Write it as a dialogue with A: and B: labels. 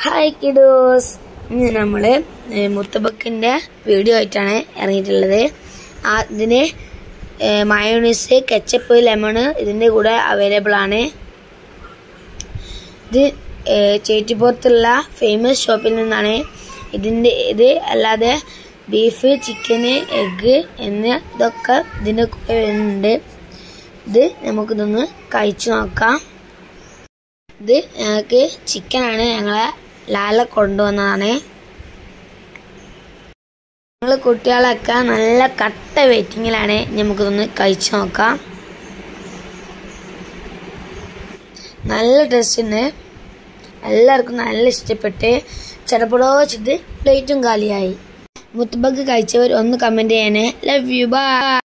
A: Hi kiddos, ഇന്ന് നമ്മൾ മുത്തബക്കിൻ്റെ video ആയിട്ടാണ് ഇറങ്ങിയിട്ടുള്ളത്. ഇതിന് മയോണൈസ്, കെച്ചപ്പ്, ലെമൺ ഇതിൻ്റെ കൂടെ അവൈലബിൾ ആണ്. ഇത് ചേറ്റിപ്പുറത്തുള്ള ഫേമസ് ഷോപ്പിൽ നിന്നാണ്. ഇത് അല്ലാതെ ബീഫ്, ചിക്കന്, എഗ്ഗ് ഇതൊക്കെ ഇതിൻ്റെ കൂടെ വരുന്നുണ്ട്. ഇത് നമുക്കിതൊന്ന് കഴിച്ചു നോക്കാം. ഇത് ഞങ്ങൾക്ക് ചിക്കനാണ്, ഞങ്ങളെ ലാല കൊണ്ടുവന്നതാണ്. ഞങ്ങൾ കുട്ടികളൊക്കെ നല്ല കട്ട വെയിറ്റിങ്ങിലാണ്. നമുക്കിതൊന്ന് കഴിച്ചു നോക്കാം. നല്ല ടേസ്റ്റുണ്ട്, എല്ലാവർക്കും നല്ല ഇഷ്ടപ്പെട്ട് ചടപ്പടോ വെച്ചിട്ട് പ്ലേറ്റും കാലിയായി. മുത്തബക്ക് കഴിച്ചവർ ഒന്ന് കമൻറ്റ് ചെയ്യണേ. Love you, by.